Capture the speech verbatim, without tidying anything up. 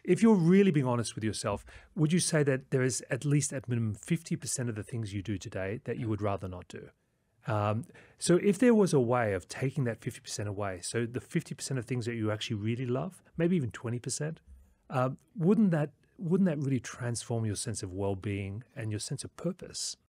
if you're really being honest with yourself, would you say that there is at least at minimum fifty percent of the things you do today that you would rather not do? Um, so if there was a way of taking that fifty percent away, so the fifty percent of things that you actually really love, maybe even twenty percent, um, wouldn't that wouldn't that really transform your sense of well-being and your sense of purpose?